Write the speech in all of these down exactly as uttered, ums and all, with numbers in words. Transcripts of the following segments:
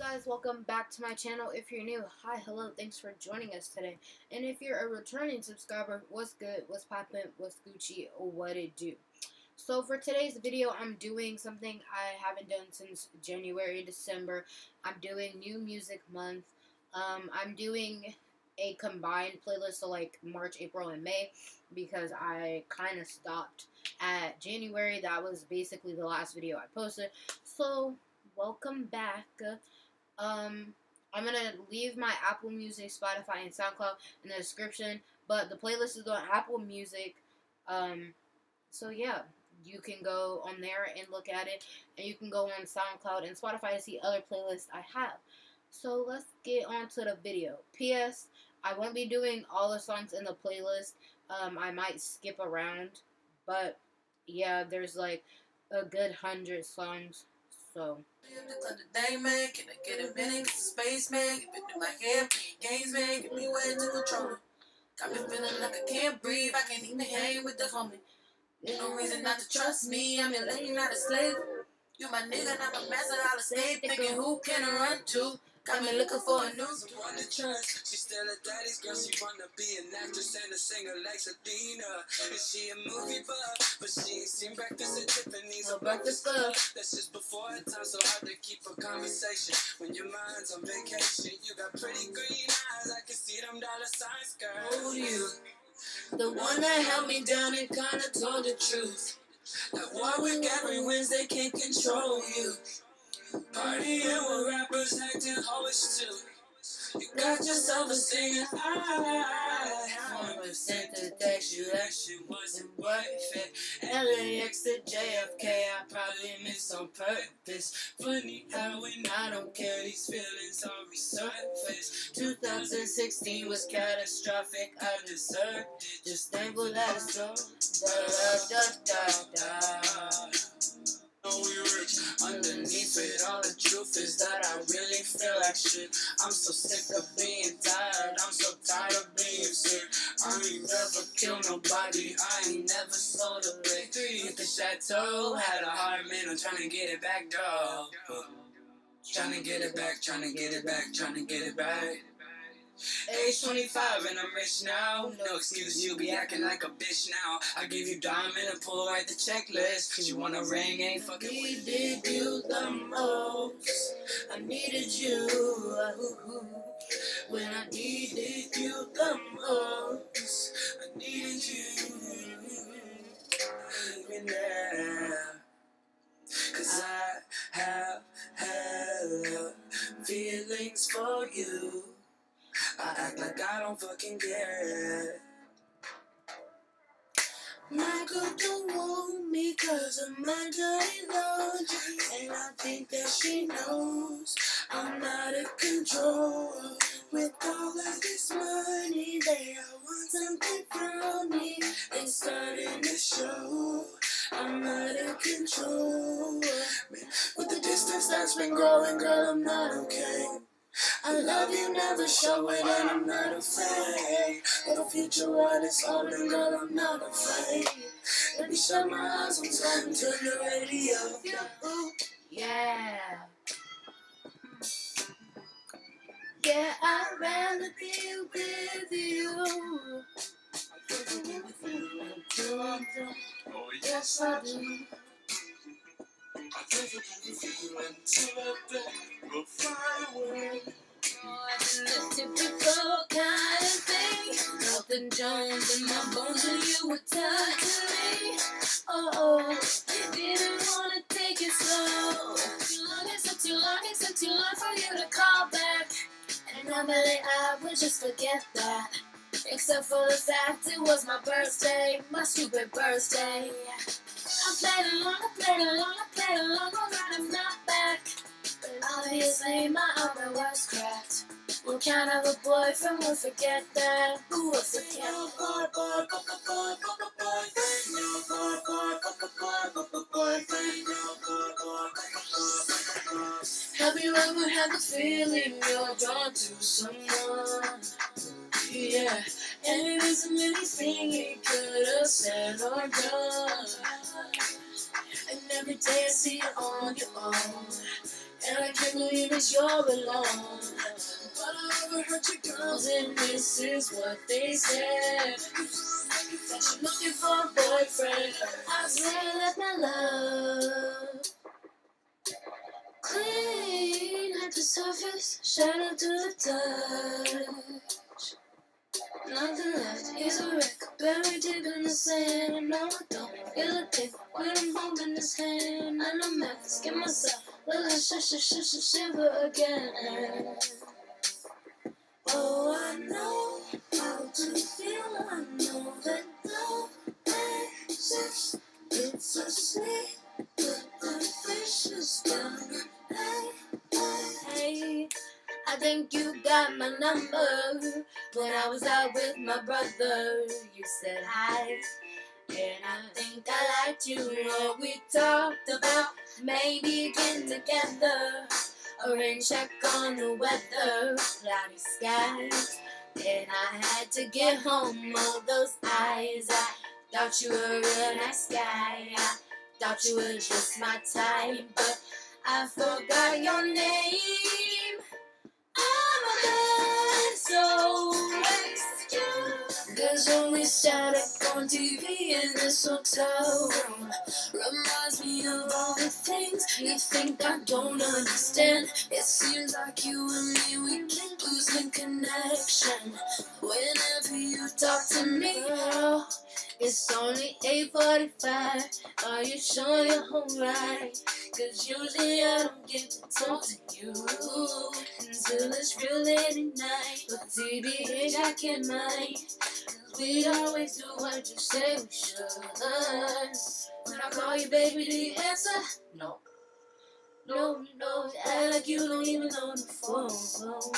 guys, welcome back to my channel. If you're new, hi, hello, thanks for joining us today. And if you're a returning subscriber, what's good, what's poppin', what's Gucci, what it do? So for today's video, I'm doing something I haven't done since January, December. I'm doing New Music Month. Um, I'm doing a combined playlist, so like March, April, and May, because I kind of stopped at January. That was basically the last video I posted. So welcome back. Um, I'm gonna leave my Apple Music, Spotify, and SoundCloud in the description, but the playlist is on Apple Music. Um, so yeah, you can go on there and look at it, and you can go on SoundCloud and Spotify to see other playlists I have. So let's get on to the video. P S I won't be doing all the songs in the playlist. Um, I might skip around, but yeah, there's like a good hundred songs. So. Day, man, can I get a minute? Space, man, get in my head, playing games, man, get me way to control it. Got me feeling like I can't breathe, I can't even hang with the homie. There's no reason not to trust me, I'm your lady, not a slave. You my nigga, not my master, I'll escape, thinking who can I run to? Got me looking for a new one to trust. She's still a daddy's girl, she wanna be an actress and a singer like Sabina. And she a movie buff, but she ain't seen Breakfast at Tiffany's or Breakfast Club. That's just before her time, so hard to keep a conversation. When your mind's on vacation, you got pretty green eyes, I can see them dollar signs, girl. Oh, you, the one that held me down and kinda told the truth. That Warwick every Wednesday can't control you. Partying with rappers acting hoish too. You got yourself a singer. I one percent to text you, that shit wasn't worth it. L A X to J F K, I probably missed on purpose. Funny how when I don't care, these feelings all resurface. two thousand sixteen was catastrophic, I deserved it. Just thankful that it's so. Da da da da. Underneath it, all the truth is that I really feel like shit. I'm so sick of being tired, I'm so tired of being sick. I ain't never killed nobody, I ain't never sold a brick. Hit the chateau, had a heart, man, I'm trying to get it back, dog. Trying to get it back, trying to get it back, trying to get it back. Age twenty-five and I'm rich now. No excuse, you be acting like a bitch now. I give you diamond and pull right the checklist. Cause you want a ring, ain't fucking with me. Needed you the most. I needed you. When I needed you the most. I needed you. Even now. Cause I have hella feelings for you. I act like I don't fucking care. My girl don't want me cause of my dirty laundry. And I think that she knows I'm not in control. With all of this money, they all want something from me. It's starting to show I'm not in control. With the distance that's been growing, girl, I'm not okay. I love you, never show it, and I'm not afraid. But the future what is holding, girl, I'm not afraid. Let me shut my eyes, I'm trying to turn the radio. Yeah. Yeah, I'd rather be with you. Oh yes I do. I think it with you until I die. We'll fly away. Oh, I've been the typical kind of thing. Nothing Jones in my bones, and you were touching me. Oh, oh, didn't wanna take it slow. Too long, it took too long, it took too long for you to call back. And normally I would just forget that. Except for the fact it was my birthday, my stupid birthday. I played along, I played along, I played along, alright, I'm not back. But obviously my armor was cracked. What kind of a boyfriend would forget that? Who would forget? Boy, boy, boy, boy, boy, boy, boyfriend. No, boy, boy, boy, boy, boy, boy, boyfriend. No, boy, boy, boy, boy, boy. Have you ever had the feeling you're drawn to someone? Yeah, and it isn't anything you could have said or done. And every day I see you on your own. and I can't believe that you're alone. But I overheard you girls, and this is what they said. That you're looking for a boyfriend. I swear that my love clean at the surface, shadow to the touch. Nothing left, he's a wreck, buried deep in the sand. No, I don't feel a thing when I'm holding his hand. And I'm asking myself, will I sh sh sh sh shiver again? Oh, I know how to feel, I know that love exists. It's a snake, but the fish is gone. Hey, hey, hey. I think you got my number. When I was out with my brother, you said hi. And I think I liked you. What we talked about, maybe getting together, or rain check on the weather, cloudy skies. And I had to get home, all those eyes. I thought you were a real nice guy. I thought you were just my type, but I forgot your name. I'm a bad soul next to you. There's only static on T V in this hotel room. Reminds me of all the things you think I don't understand. It seems like you and me, we keep losing connection. Whenever you talk to me, girl, it's only eight forty-five. Are you sure you're alright? Cause usually I don't get to talk to you until it's real late at night. But T B H I can't mind, cause we'd always do what you say we should. When I call you baby, do you answer? No. No, no, act like you don't even know the phone.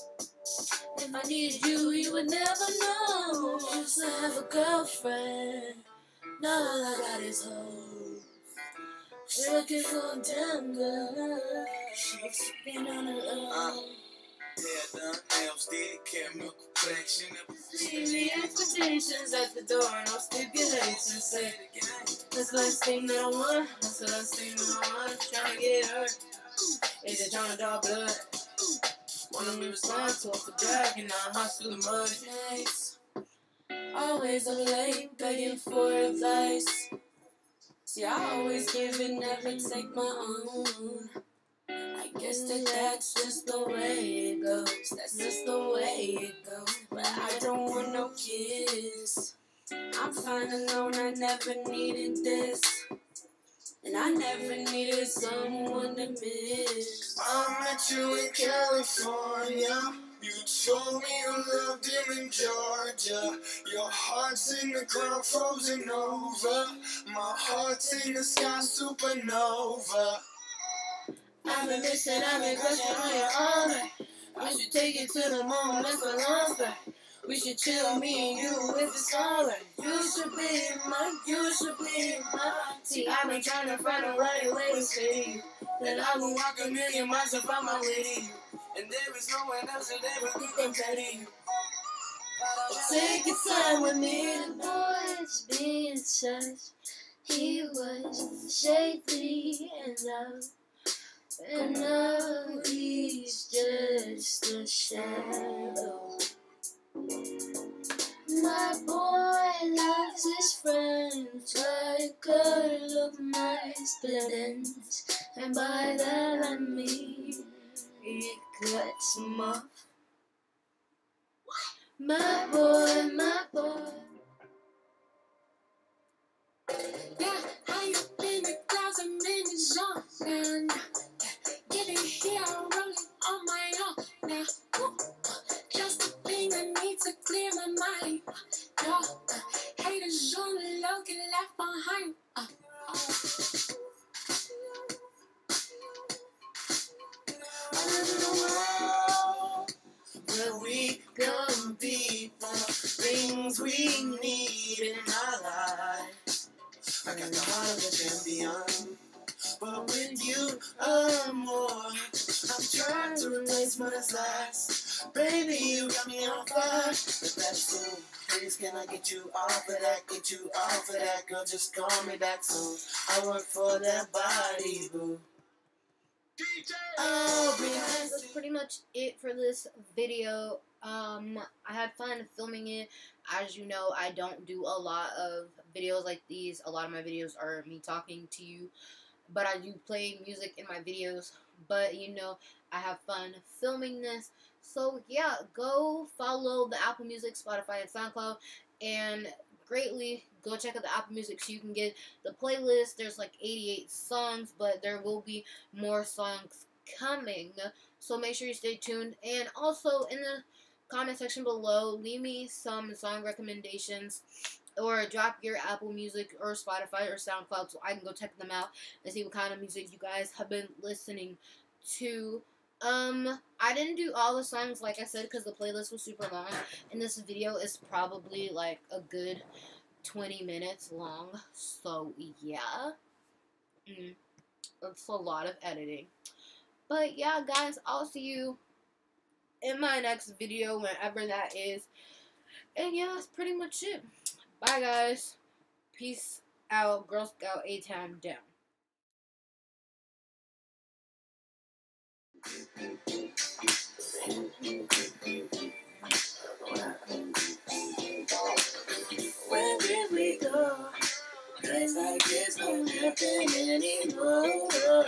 If I needed you, you would never know. Used to have a girlfriend, now all I got is hoes. She's looking for a damn girl. She's sitting on her own. Hair done, nails did, caramel complexion. Leave the expectations at the door, no stipulations. Say it again. That's the last thing that I want. That's the last thing that I want. Trying to get hurt. Is it trying to draw blood? Wanna be responsible for dragging our hearts through the muddy nights. Always up late, begging for advice. See, I always give and never take my own. I guess that that's just the way it goes. That's just the way it goes. But I don't want no kiss. I'm fine alone, I never needed this. And I never needed someone to miss. I met you in California. You told me you loved him in Georgia. Your heart's in the ground, frozen over. My heart's in the sky, supernova. I've been missing, I've been crushing on your armor. I should take it to the moon, let's go longer. We should chill, me and you, if it's alright. You should be mine, you should be mine. See, I've been trying to find a right way to say you, that I will walk a million miles to find my way to you. And there is no one else that ever could compare to you. Take your time with me. The boy's being touched. He was shapely in love, and now he's just a shadow. My boy loves his friends, but a girl of my splendors, and by that I mean it cuts him off. My boy, my boy. Yeah, I up in the clouds, I'm in the zone now. Get it here, I'm rolling on my own now. Ooh, just the thing I need to clear my mind. No, haters on the low, get left behind. Uh, uh. I live in a world where we compete for things we need in our lives. I got the heart of a champion, but with you I'm more. I'm trying to replace my last. Baby, you got me on fire, but that's cool. Please, can I get you off of that? Get you off of that, girl, just call me back soon. I work for that body, boo. Oh, guys, that's pretty much it for this video. Um, I had fun filming it. As you know, I don't do a lot of videos like these. A lot of my videos are me talking to you, but I do play music in my videos. But, you know, I have fun filming this. So, yeah, go follow the Apple Music, Spotify, and SoundCloud, and greatly go check out the Apple Music so you can get the playlist. There's like eighty-eight songs, but there will be more songs coming, so make sure you stay tuned. And also in the comment section below, leave me some song recommendations, or drop your Apple Music or Spotify or SoundCloud so I can go check them out and see what kind of music you guys have been listening to. Um, I didn't do all the songs, like I said, because the playlist was super long, and this video is probably like a good twenty minutes long, so yeah, mm, it's a lot of editing. But yeah, guys, I'll see you in my next video, whenever that is. And yeah, that's pretty much it. Bye, guys. Peace out. Girl Scout A-Town down. Where did we go? Cause I guess don't happen anymore.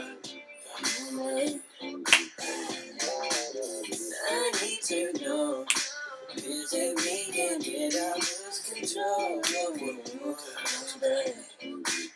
I need to know. You take me and get out of control.